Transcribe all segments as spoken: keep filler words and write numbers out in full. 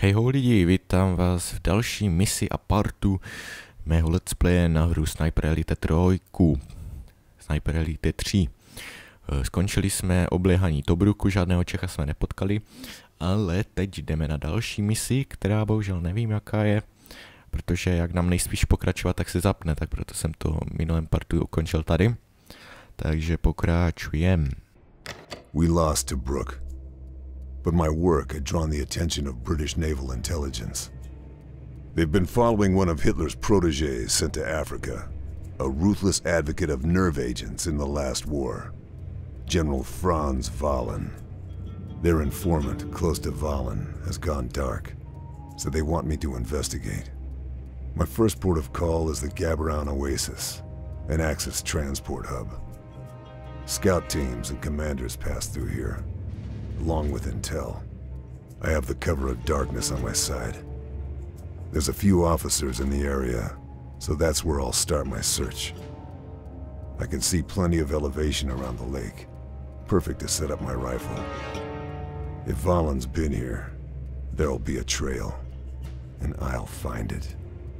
Hej ho lidi, vítám vás v další misi a partu mého let's playe na hru Sniper Elite tři. Sniper Elite tři. Skončili jsme obléhaní Tobruku, žádného Čecha jsme nepotkali, ale teď jdeme na další misi, která bohužel nevím jaká je, protože jak nám nejspíš pokračovat, tak se zapne, tak proto jsem to minulém partu ukončil tady. Takže pokračujem. We lost Tobruk, but my work had drawn the attention of British naval intelligence. They've been following one of Hitler's protégés sent to Africa, a ruthless advocate of nerve agents in the last war, General Franz Wahlen. Their informant, close to Wahlen, has gone dark, so they want me to investigate. My first port of call is the Gaborone Oasis, an Axis transport hub. Scout teams and commanders pass through here, along with intel. I have the cover of darkness on my side. There's a few officers in the area, so that's where I'll start my search. I can see plenty of elevation around the lake, perfect to set up my rifle. If Wahlen's been here, there'll be a trail, and I'll find it.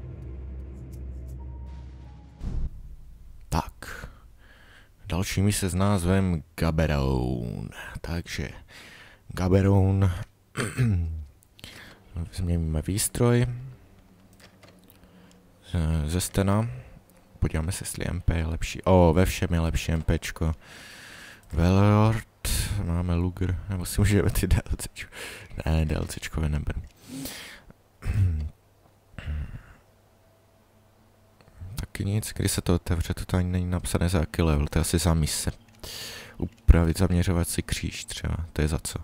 Tak. Další mise s názvem Gaborone. Takže Gaborone. Změníme výstroj. Ze stena. Podíváme se, jestli M P je lepší. O, ve všem je lepší MPčko. Velord. Máme Luger. Nebo si můžeme ty DLCčko. Ne, DLCčkové neberu. Taky nic, když se to otevře, to ani není napsané za jaký level, to je asi za mise. Upravit zaměřovací kříž třeba, to je za co?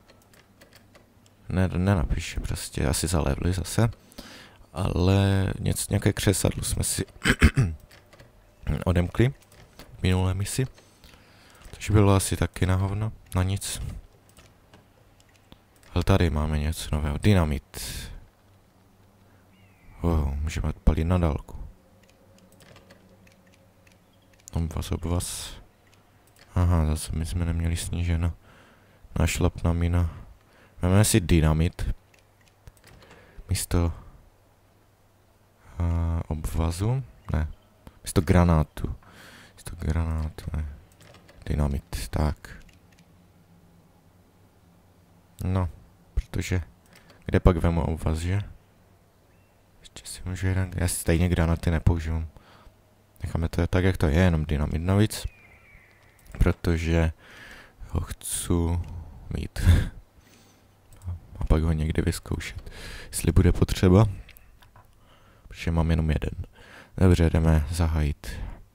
Ne, nenapíše prostě, asi za levely zase. Ale něco, nějaké křesadlo jsme si odemkli v minulé misi. Takže bylo asi taky na hovno, na nic. Ale tady máme něco nového, dynamit. Wow, můžeme odpalit na dálku. Obvaz, obvaz. Aha, zase my jsme neměli sníženo. Našlapná mina. Máme si dynamit. Místo uh, obvazu. Ne. Místo granátu. Místo granátu, ne. Dynamit, tak. No, protože kde pak vemu obvaz, že? Ještě si můžu jeden. Já stejně granáty nepoužívám. Necháme to tak, jak to je, jenom dynamit navíc. Protože ho chci mít. A pak ho někdy vyzkoušet, jestli bude potřeba. Protože mám jenom jeden. Dobře, jdeme zahájit.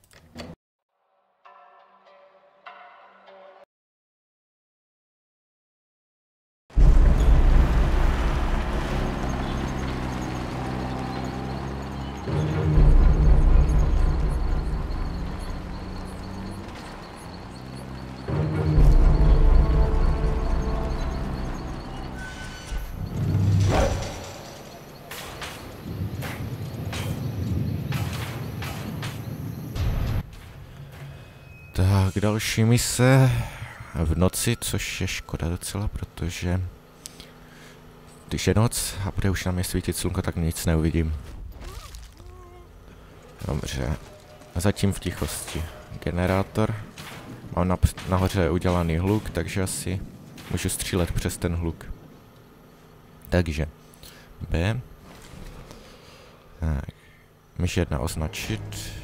Tak, další mise v noci, což je škoda docela, protože když je noc a bude už na mě svítit slunko, tak nic neuvidím. Dobře, zatím v tichosti. Generátor. Mám nahoře udělaný hluk, takže asi můžu střílet přes ten hluk. Takže B. Tak, myš jedna označit.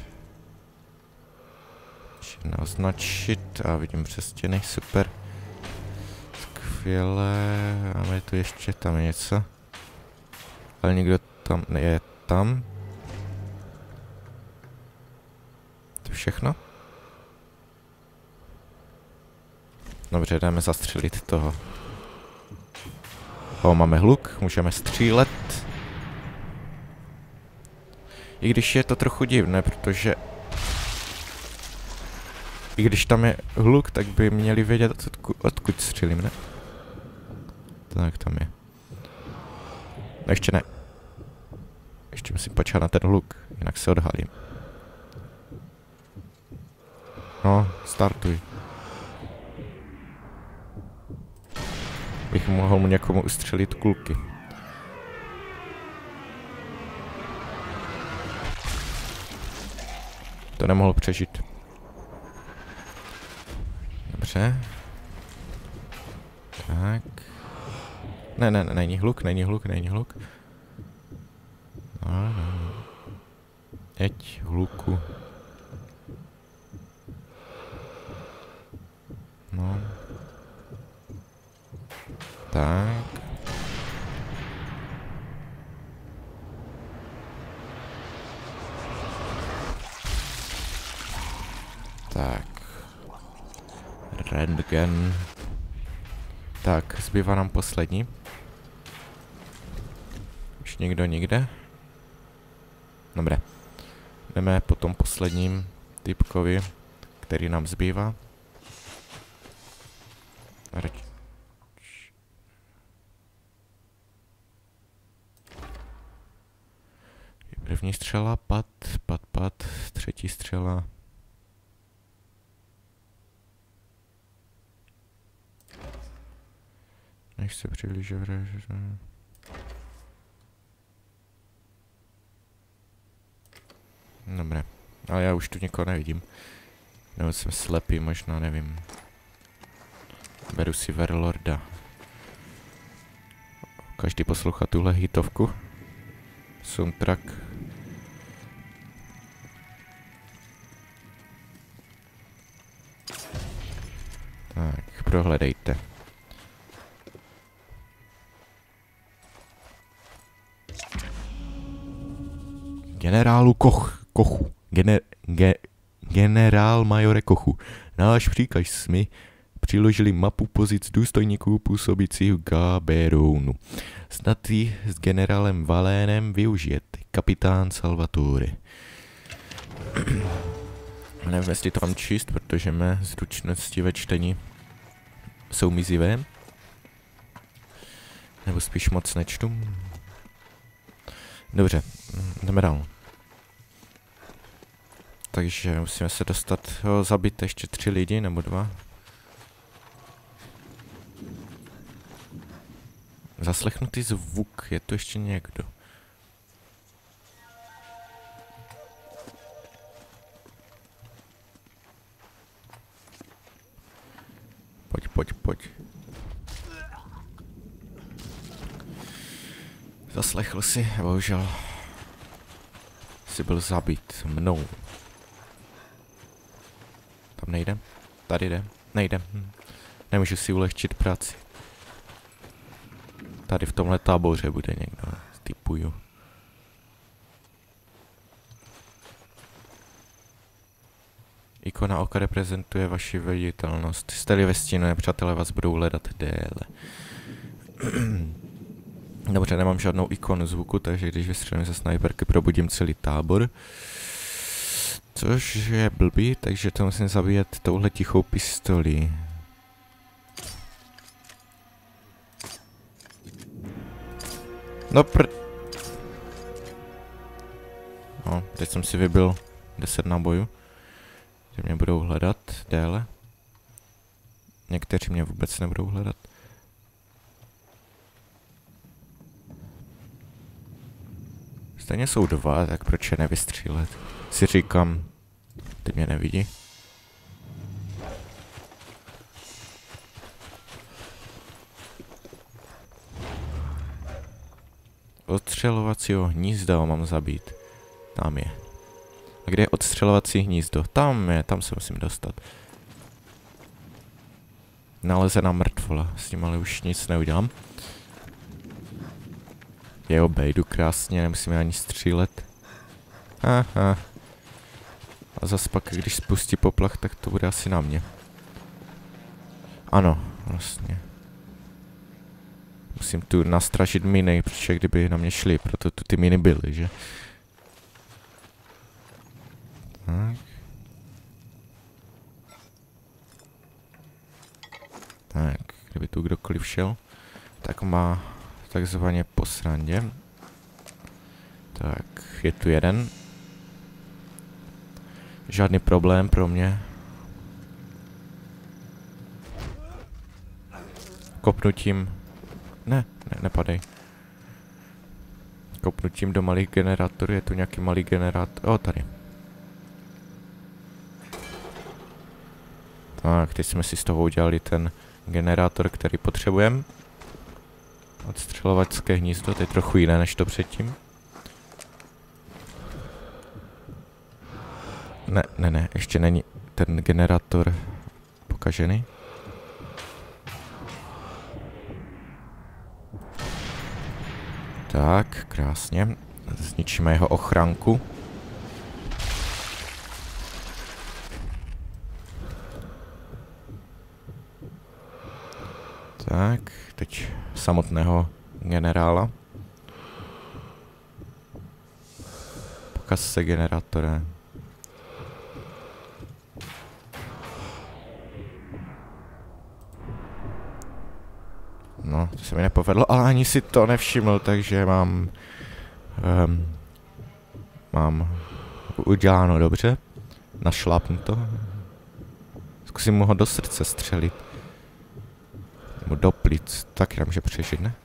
Jedna označit a vidím přes stěny, super. Skvěle, máme tu ještě tam něco. Ale nikdo tam je tam. To všechno? Dobře, jdeme zastřelit toho. O, máme hluk, můžeme střílet. I když je to trochu divné, protože i když tam je hluk, tak by měli vědět, odkud, odkud střelím, ne? Tak, tam je. No ještě ne. Ještě musím počkat na ten hluk, jinak se odhalím. No, startuj. Bych mohl mu někomu ustřelit kulky. to nemohl přežít. Dobře. Tak. Ne, ne, ne, není hluk, není hluk, není hluk. No, no. Jeď, hluku. No. Tak. Tak. Rentgen. Tak, zbývá nám poslední. Už nikdo nikde? Dobré. Jdeme po tom posledním typkovi, který nám zbývá. První střela, pad, pad, pad, třetí střela. Než se přiblíže vražda. Dobré, ale já už tu nikoho nevidím. Nebo jsem slepý, možná, nevím. Beru si Warlorda. Každý poslouchá tuhle hitovku. Soundtrack. Tak, prohledejte. Generálu Koch, Kochu. Gener, ge, generál majore Kochu. Náš příkaz jsme přiložili mapu pozic důstojníků působících v Gaberounu. Snad ji s generálem Valénem využijete. Kapitán Salvatore. Nevím, jestli to mám číst, protože mé zručnosti ve čtení jsou mizivé. Nebo spíš moc nečtu. Dobře, jdeme dál. Takže musíme se dostat, jo, zabít ještě tři lidi, nebo dva. Zaslechnutý zvuk, je tu ještě někdo. Pojď, pojď, pojď. Zaslechl si, bohužel. Jsi byl zabít mnou. Tam nejde? Tady jde? Nejde. Hm. Nemůžu si ulehčit práci. Tady v tomhle táboře bude někdo. Typuju. Ikona oka reprezentuje vaši viditelnost. Jste-li ve stínu, nepřátelé vás budou hledat déle. Dobře, nemám žádnou ikonu zvuku, takže když vystřelím ze snajperky, probudím celý tábor. Což je blbý, takže to musím zabíjet touhle tichou pistolí. No pr... No, teď jsem si vybil deset nábojů. Že mě budou hledat déle. Někteří mě vůbec nebudou hledat. Stejně jsou dva, tak proč je nevystřílet? Si říkám, ty mě nevidí. Odstřelovacího hnízda ho mám zabít. Tam je. A kde je odstřelovací hnízdo? Tam je, tam se musím dostat. Nalezená mrtvola, s tím ale už nic neudělám. Je obejdu krásně, nemusíme ani střílet. Aha. A zas pak, když spustí poplach, tak to bude asi na mě. Ano, vlastně. Musím tu nastražit miny, protože kdyby na mě šli, proto tu ty miny byly, že? Tak. Tak, kdyby tu kdokoliv šel, tak má takzvaně po srandě. Tak, je tu jeden. Žádný problém pro mě. Kopnutím. Ne, ne, nepadej. Kopnutím do malých generátorů, je tu nějaký malý generátor. O, tady. Tak, teď jsme si z toho udělali ten generátor, který potřebujeme. Odstřelovačské hnízdo, to je trochu jiné než to předtím. Ne, ne, ne, ještě není ten generátor pokažený. Tak, krásně. Zničíme jeho ochranku. Tak, teď samotného generála. Pokaz se generátore. No, to se mi nepovedlo, ale ani si to nevšiml, takže mám... Um, mám uděláno dobře. Našlápnu to. Zkusím mu ho do srdce střelit. Nebo do plic, taky nemůže přežít, ne?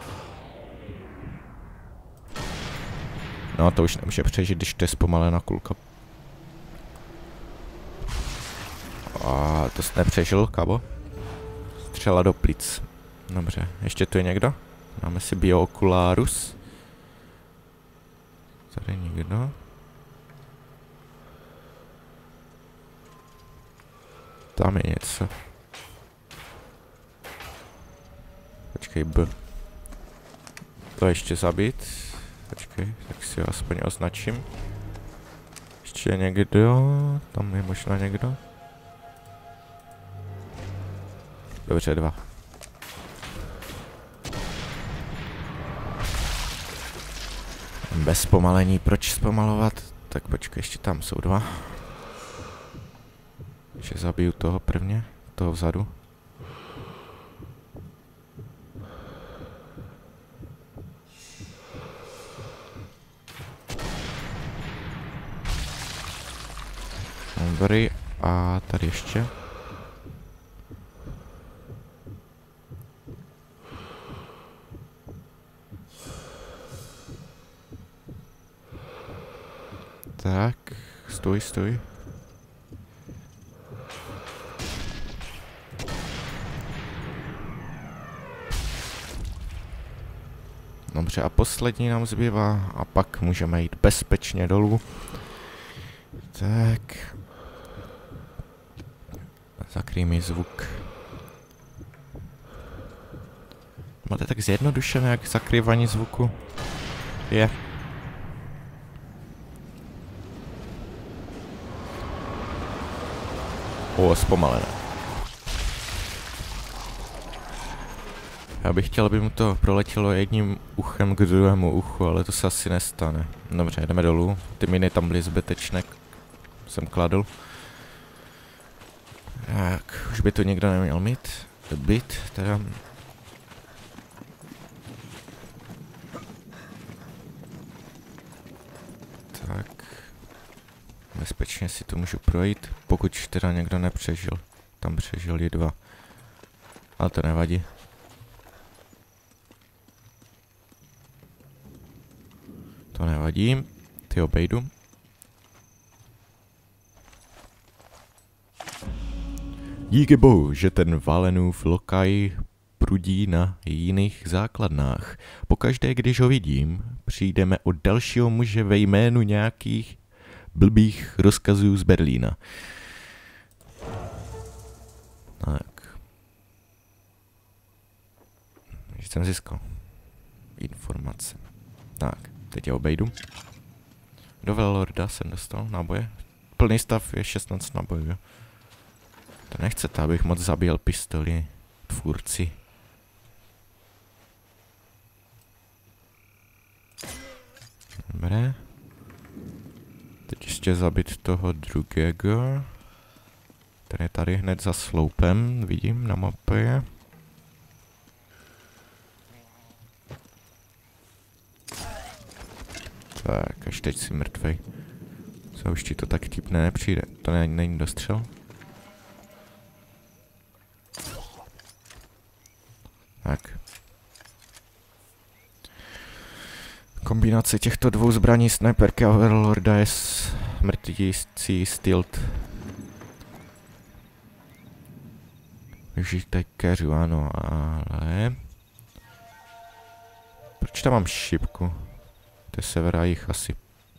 No, to už nemůže přežít, když to je zpomalená kulka. A to jsi nepřežil, kabo? Střela do plic. Dobře, ještě tu je někdo? Máme si Bioculárus. Tady někdo. Tam je něco. Počkej, B. To ještě zabít. Počkej, tak si ho aspoň označím. Ještě je někdo. Tam je možná někdo. Dobře, dva. Bez zpomalení, proč zpomalovat? Tak počkej, ještě tam jsou dva. Ještě zabiju toho prvně, toho vzadu. Dobrý, a tady ještě. Tak, stoj, stoj. Dobře, a poslední nám zbývá a pak můžeme jít bezpečně dolů. Tak. Zakryj mi zvuk. Máte tak zjednodušené, jak zakrývání zvuku je. O, zpomalené. Já bych chtěl, aby mu to proletělo jedním uchem k druhému uchu, ale to se asi nestane. Dobře, jdeme dolů. Ty miny tam byly zbytečné. Jsem kladl. Tak, už by to někdo neměl mít. Byt, teda. Tak. Bezpečně si to můžu projít, pokud teda někdo nepřežil. Tam přežili dva. Ale to nevadí. To nevadí. Ty obejdu. Díky bohu, že ten Valenův lokaj prudí na jiných základnách. Pokaždé, když ho vidím, přijdeme od dalšího muže ve jménu nějakých blbých rozkazů z Berlína. Tak. Ještě jsem získal informace. Tak, teď je obejdu. Do Velorda jsem dostal náboje. Plný stav je šestnáct nábojů. To nechcete, abych moc zabíjel pistoli tvůrci. Dobré. Teď ještě zabít toho druhého. Ten je tady hned za sloupem, vidím na mapě. Tak, až teď si mrtvej. Co už ti to tak tipne nepřijde. To není, není dostřel. Tak. Kombinace těchto dvou zbraní, sniperky a Overlorda, je smrtící stylt. Využít keřu, ano, ale... Proč tam mám šipku? To je sever a jih asi.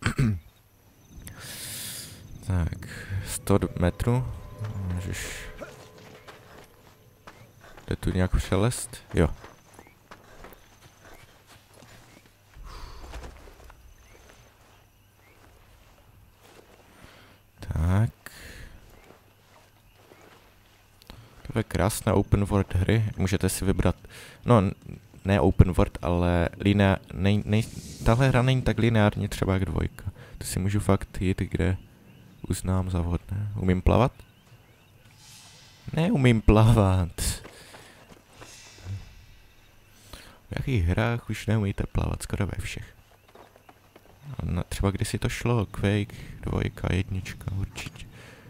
Tak, sto metrů. Můžeš... Jde tu nějak přelest? Jo. Tak. To je krásná open world hry. Můžete si vybrat... No, ne open world, ale linea... Nej, nej, tahle hra není tak lineárně třeba jak dvojka. To si můžu fakt jít, kde uznám za vhodné. Umím plavat? Neumím plavat. V jakých hrách už neumíte plavat? Skoro ve všech. A třeba kdysi to šlo, Quake, dvojka, jednička, určitě.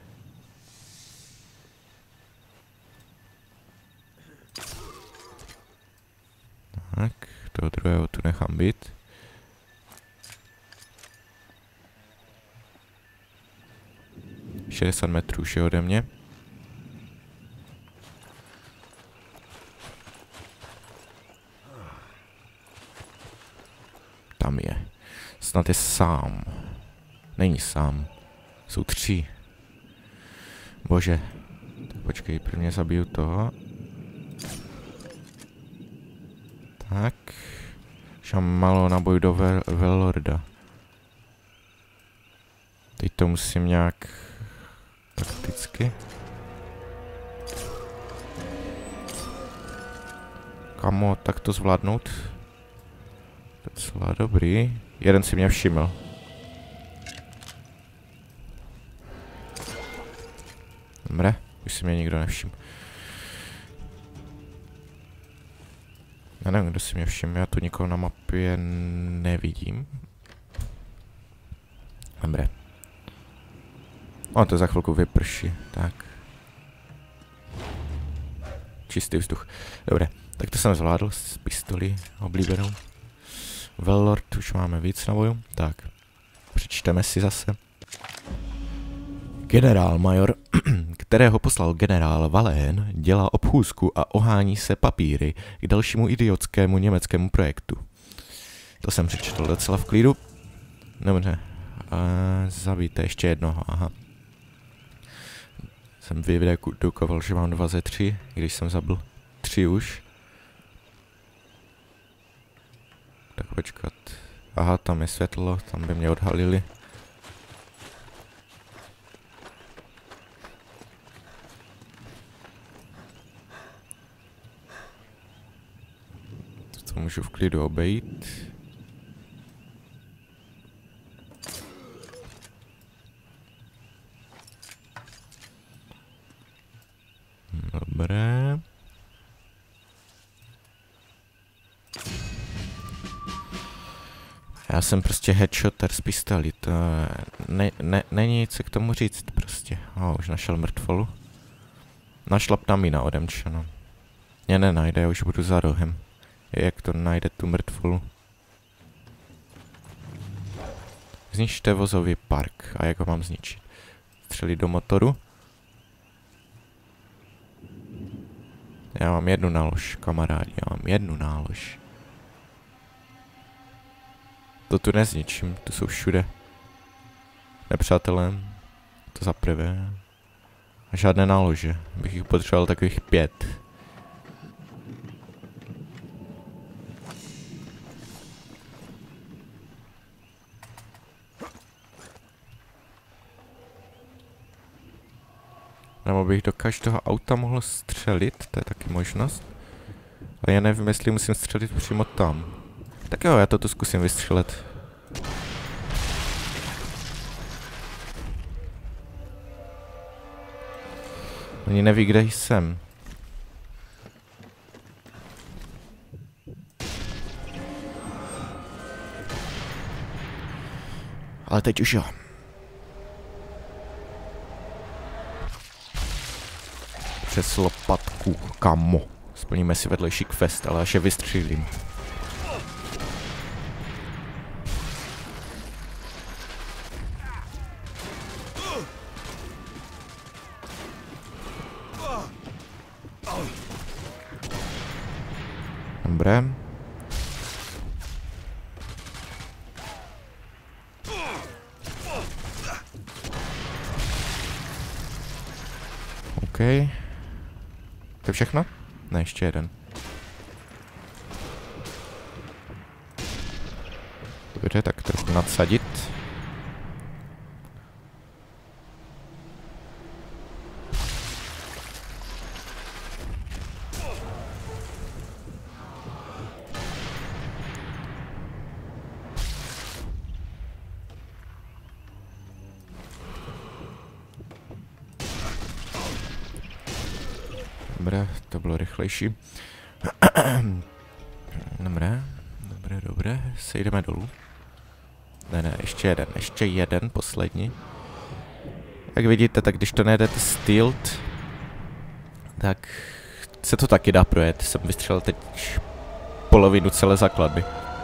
Tak, toho druhého tu nechám být. šedesát metrů už je ode mě. Tam je. Snad je sám. Není sám. Jsou tři. Bože. Tak počkej, prvně zabiju toho. Tak. Už mám malo naboj do vel Velorda. Teď to musím nějak... takticky. Kamo, tak to zvládnout? Docela dobrý. Jeden si mě všiml. Dobré, už si mě nikdo nevšiml. Já nevím, kdo si mě všiml, já tu nikoho na mapě nevidím. Dobré. O, to za chvilku vyprší, tak. Čistý vzduch. Dobré, tak to jsem zvládl s pistolí oblíbenou. Velord, už máme víc nabojů. Tak, přečteme si zase. Generál major, kterého poslal generál Valén, dělá obchůzku a ohání se papíry k dalšímu idiotskému německému projektu. To jsem přečetl docela v klidu. Dobře, zabijte ještě jednoho, aha. Jsem vydedukoval, že mám dva ze tři, když jsem zabil tři už. Tak počkat. Aha, tam je světlo, tam by mě odhalili. To můžu v klidu obejít. Dobré. Já jsem prostě headshotter z pistoli, to ne, ne, není nic k tomu říct prostě. O, už našel mrtvolu. Našlapná mina odemčeno. Mě nenajde, já už budu za rohem. Jak to najde tu mrtvolu? Zničte vozový park. A jak ho mám zničit? Střelit do motoru? Já mám jednu nálož, kamarádi, já mám jednu nálož. To tu nezničím, tu jsou všude. Nepřátelé, to za prvé. A žádné nálože, bych jich potřeboval takových pět. Nebo bych do každého auta mohl střelit, to je taky možnost. Ale já nevím, jestli musím střelit přímo tam. Tak jo, já to tu zkusím vystřelit. Oni neví, kde jsem. Ale teď už jo. Přes lopatku, kamo. Splníme si vedlejší quest, ale až je vystřílím. Dobré. OK. To je všechno? Ne, ještě jeden. Dobře, tak trochu nadsadit. Dobré, to bylo rychlejší. Dobré, dobré, dobré, sejdeme dolů. Ne, ne, ještě jeden, ještě jeden, poslední. Jak vidíte, tak když to nejdete stealth, tak se to taky dá projet. Jsem vystřelil teď polovinu celé základby.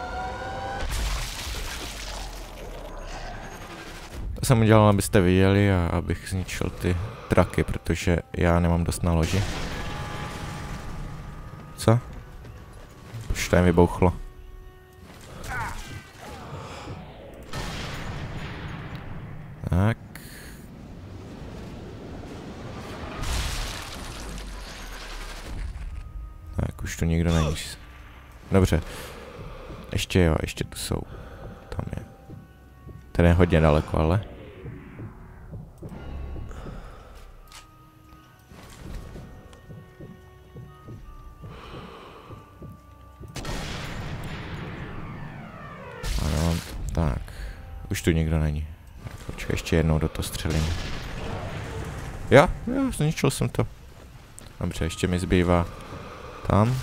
To jsem udělal, abyste viděli a abych zničil ty traky, protože já nemám dost na loži. Co? Už to jen vybouchlo. Tak. Tak, už tu nikdo není. Dobře. Ještě jo, ještě tu jsou. Tam je. Ten je hodně daleko, ale. Ano, tak. Už tu nikdo není. Počkej, ještě jednou do toho střelím. Jo, jo, zničil jsem to. Dobře, ještě mi zbývá tam.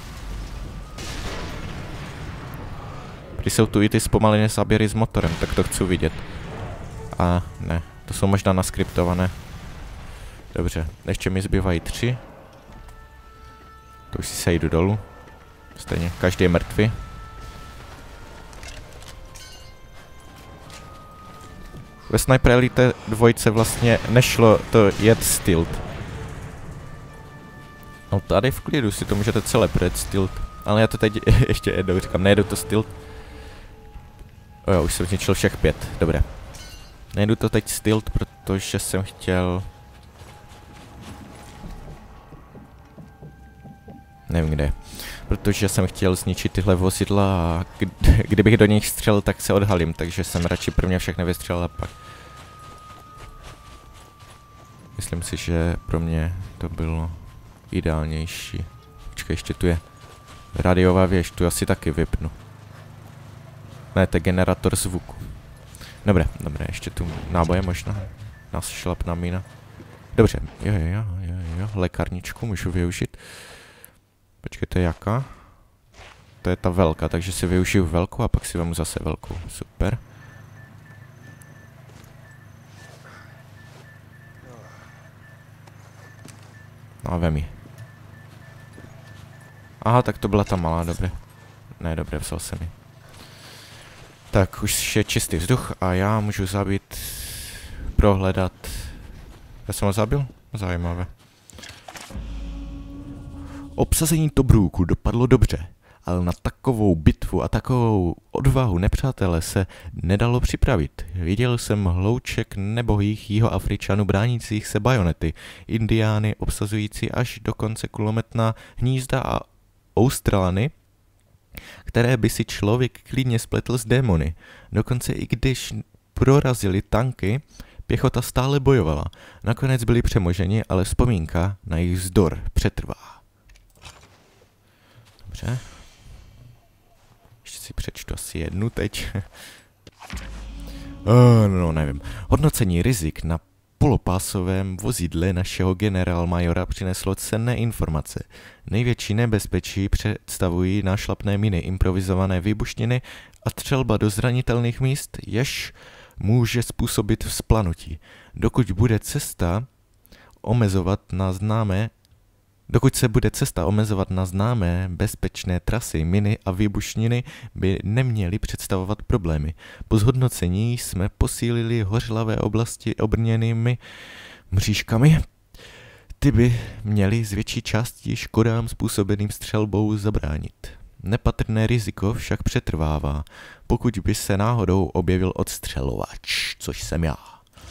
Když jsou tu i ty zpomalené záběry s motorem, tak to chci vidět. A ne, to jsou možná naskriptované. Dobře, ještě mi zbývají tři. To už si sejdu dolů. Stejně, každý je mrtvý. Ve Sniper Elite dvojce vlastně nešlo to jet stealth. No tady v klidu si to můžete celé projet stealth. Ale já to teď ještě jednou říkám, nejedu to stealth. O jo, už jsem zničil všech pět, dobré. Nejdu to teď stealth, protože jsem chtěl... Nevím kde. Protože jsem chtěl zničit tyhle vozidla a kdybych do nich střelil, tak se odhalím, takže jsem radši prvně všechny vystřelil a pak. Myslím si, že pro mě to bylo ideálnější. Počkej, ještě tu je rádiová věž, tu asi taky vypnu. Ne, to je generátor zvuku. Dobré, dobré, ještě tu náboje možná. Nás šlapná mína. Dobře, jo, jo, jo, jo, jo, lékárničku můžu využít. Počkej, to je jaká? To je ta velká, takže si využiju velkou a pak si vemu zase velkou. Super. No a vem ji. Aha, tak to byla ta malá, dobré. Ne, dobré, vzal jsem ji. Tak, už je čistý vzduch a já můžu zabít, prohledat. Já jsem ho zabil? Zajímavé. Obsazení Tobruku dopadlo dobře, ale na takovou bitvu a takovou odvahu nepřátele se nedalo připravit. Viděl jsem hlouček nebohých jihoafričanů bránících se bajonety, indiány obsazující až do konce kulometná hnízda a Australany, které by si člověk klidně spletl s démony. Dokonce i když prorazili tanky, pěchota stále bojovala. Nakonec byli přemoženi, ale vzpomínka na jejich vzdor přetrvá. Dobře. Ještě si přečtu asi jednu teď. oh, no, no, nevím. Hodnocení rizik na polopásovém vozidle našeho generálmajora přineslo cenné informace. Největší nebezpečí představují nášlapné miny, improvizované výbušniny a střelba do zranitelných míst, jež může způsobit vzplanutí. Dokud bude cesta omezovat na známé Dokud se bude cesta omezovat na známé bezpečné trasy, miny a výbušniny by neměly představovat problémy. Po zhodnocení jsme posílili hořlavé oblasti obrněnými mřížkami. Ty by měly z větší části škodám způsobeným střelbou zabránit. Nepatrné riziko však přetrvává, pokud by se náhodou objevil odstřelovač, což jsem já.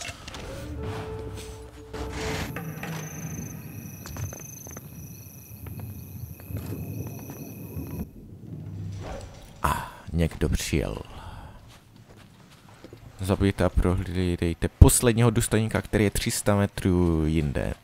A někdo přijel. Zabijte a prohlídejte posledního důstojníka, který je tři sta metrů jinde.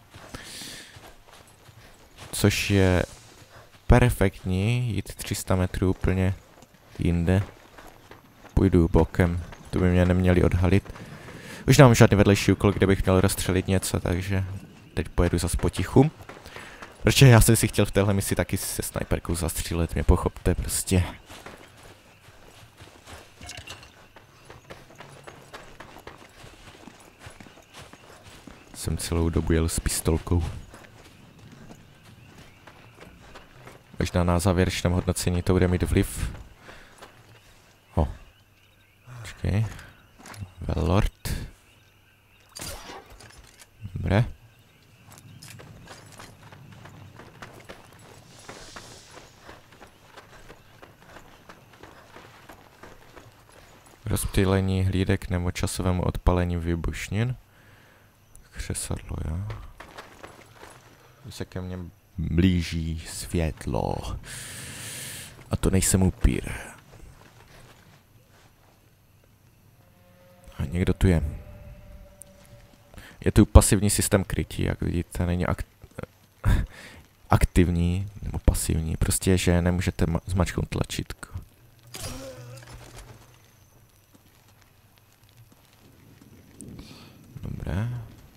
Což je perfektní, jít tři sta metrů úplně jinde. Půjdu bokem, to by mě neměli odhalit. Už nemám žádný vedlejší úkol, kde bych měl rozstřelit něco, takže teď pojedu zas potichu. Protože já jsem si chtěl v téhle misi taky se snajperkou zastřílet, mě pochopte prostě. Jsem celou dobu jel s pistolkou. Možná na závěrečném hodnocení to bude mít vliv. O. Počkej. Velord. Dobré. Rozptýlení hlídek nebo časovému odpalení výbušnin. Křesadlo, jo. Když se ke mně blíží světlo. A to nejsem upír. A někdo tu je. Je tu pasivní systém krytí, jak vidíte, není akt aktivní nebo pasivní. Prostě, že nemůžete zmačknout tlačítko. Dobré.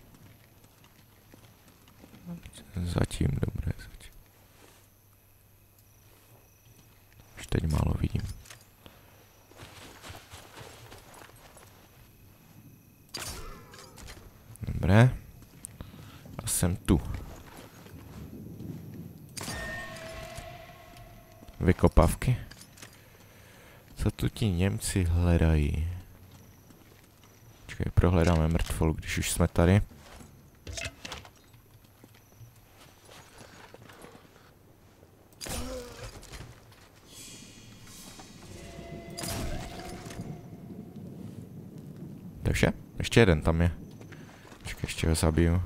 Zatím, dobré, zatím. Už teď málo vidím. Dobré. A jsem tu. Vykopávky. Co tu ti Němci hledají? Počkej, prohledáme mrtvolu, když už jsme tady. Takže, ještě jeden tam je. Počkej, ještě ho zabiju.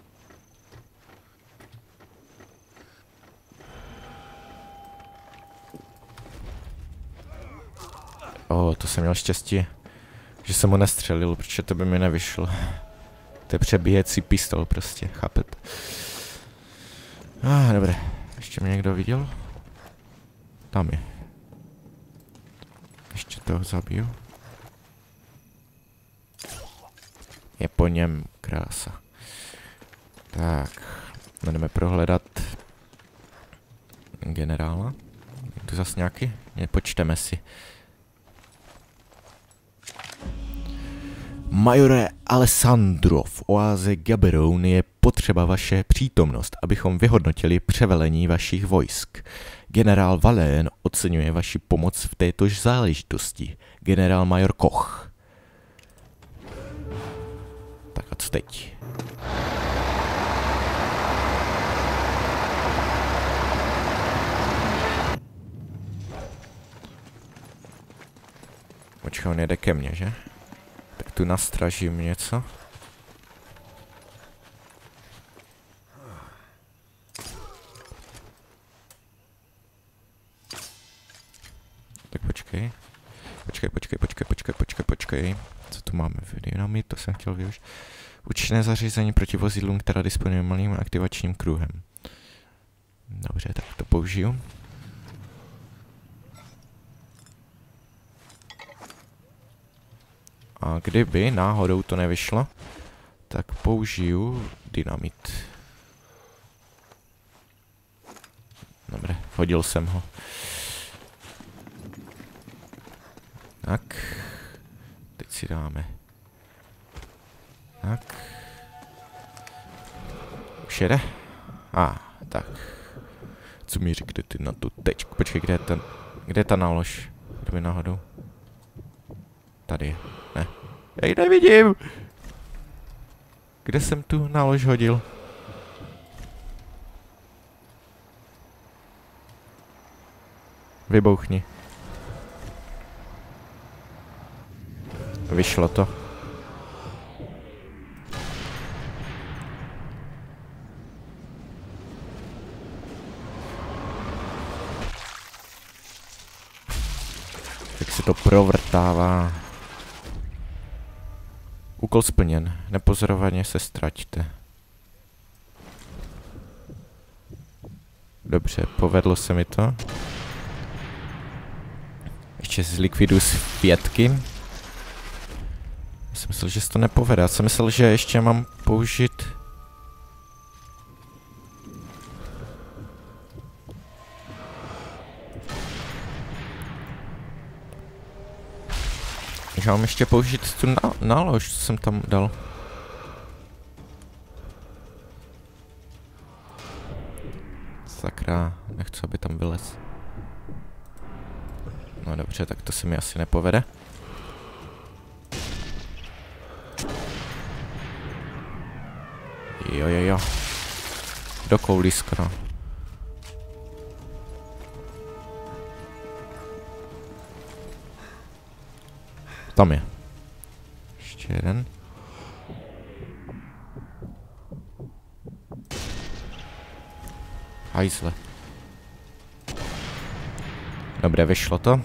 O, to jsem měl štěstí, že jsem ho nestřelil, protože to by mi nevyšlo. To je přebíjecí pistol prostě, chápete? Ah, dobré. Ještě mě někdo viděl? Tam je. Ještě toho zabiju. Je po něm krása. Tak, jdeme prohledat generála. Je tu zas nějaký? Počteme si. Majore Alessandro, v oáze Gaberone je potřeba vaše přítomnost, abychom vyhodnotili převelení vašich vojsk. Generál Valén oceňuje vaši pomoc v tétož záležitosti. Generál major Koch. Tak a co teď? Počkej, on jede ke mně, že? Tak tu nastražím něco. Tak počkej. Počkej, počkej, počkej, počkej, počkej, počkej. Co tu máme? Dynamit, to jsem chtěl využít. Účinné zařízení proti vozidlům, která disponuje malým aktivačním kruhem. Dobře, tak to použiju. A kdyby náhodou to nevyšlo, tak použiju dynamit. Dobře, hodil jsem ho. Tak. Teď si dáme. Tak. Už jede? A, ah, tak. Co mi řekne ty na tu tečku? Počkej, kde je ten, kde je ta nálož? Kdyby náhodou. Tady je. Ne. Já ji nevidím. Kde jsem tu nálož hodil? Vybouchni. Vyšlo to. Tak se to provrtává. Úkol splněn. Nepozorovaně se ztraťte. Dobře, povedlo se mi to. Ještě zlikviduji světky. Já jsem myslel, že se to nepovede. Já jsem myslel, že ještě mám použít... Že mám ještě použít tu nálož, co jsem tam dal. Sakra, nechci, aby tam vylez. No dobře, tak to se mi asi nepovede. Jo, jo, jo. Do koulí skoro. Tam je. Ještě jeden. Hajzle. Dobré, vyšlo to.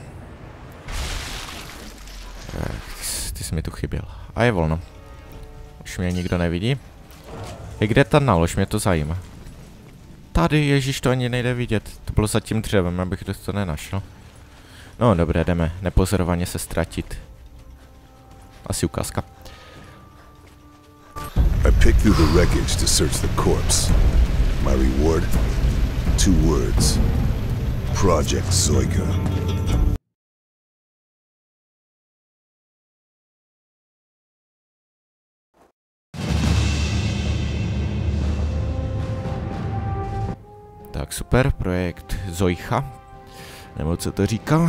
Ty jsi mi tu chyběl. A je volno. Už mě nikdo nevidí. I kde ta nálož, mě to zajímá. Tady, ježíš, to ani nejde vidět. To bylo za tím dřevem, abych to nenašel. No dobré, jdeme. Nepozorovaně se ztratit. Asi ukázka. I picked through the wreckage to search the corpse. My reward? Two words. Project Zoika. Tak super, projekt Zoicha. Nebo co to říkal?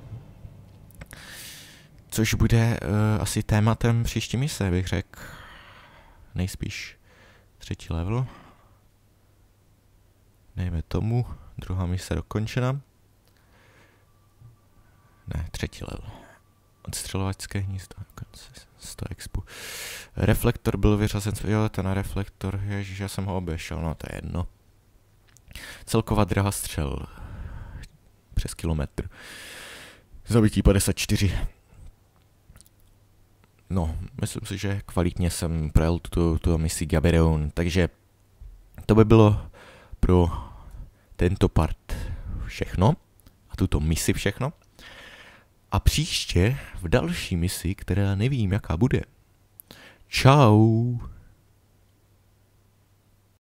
Což bude uh, asi tématem příští mise, bych řekl. Nejspíš třetí level. Dejme tomu, druhá mise dokončena. Ne, třetí level. Odstřelovačské hnízdo, sto expu. Reflektor byl vyřazen, jo, ten reflektor, ježiš, já jsem ho obešel, no to je jedno. Celková dráha střel. Přes kilometr. Zabití padesát čtyři. No, myslím si, že kvalitně jsem projel tu, tu misi Gaberon, takže to by bylo pro tento part všechno a tuto misi všechno. A příště v další misi, která nevím, jaká bude. Čau.